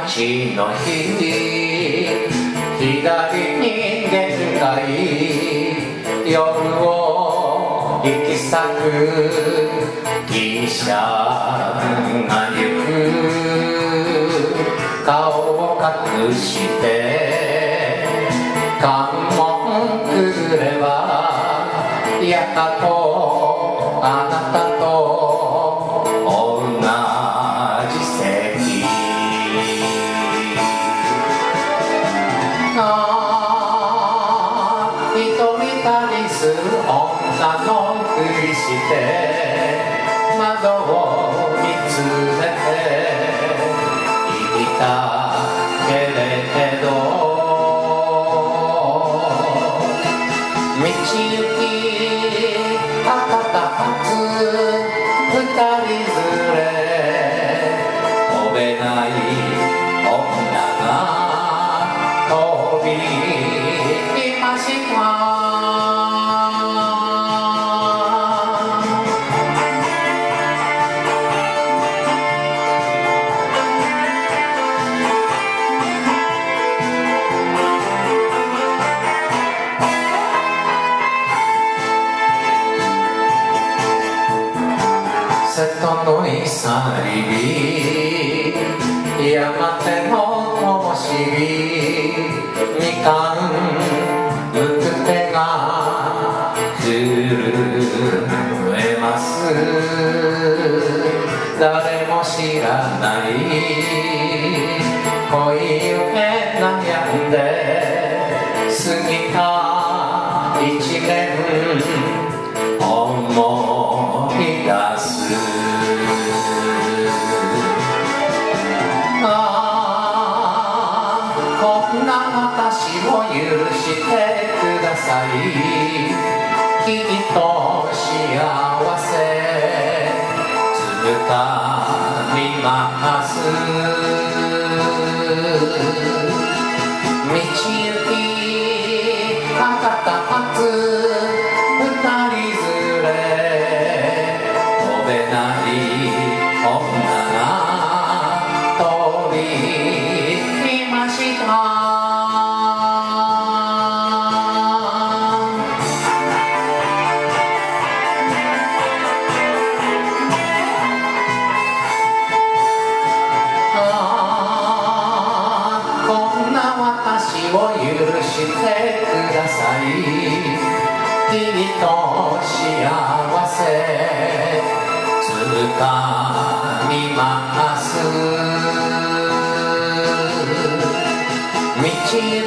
日の日左に限界夜を引き裂く汽車が行く顔を隠して関門くぐればやっとあなたと同じ席一人旅する女のふりして窓を見つめていたけれど道行き博多発二人連れ飛べない女が飛び来ました瀬戸のいさりび山手の灯火みかんむく手が震えます誰も知らない恋夢悩んで過ぎた一年思い出すこんな私を許してくださいきっと幸せつかみます道行き博多発二人連れ飛べない女が飛び来ましたこんな私を許してくださいきっと幸せつかみます道行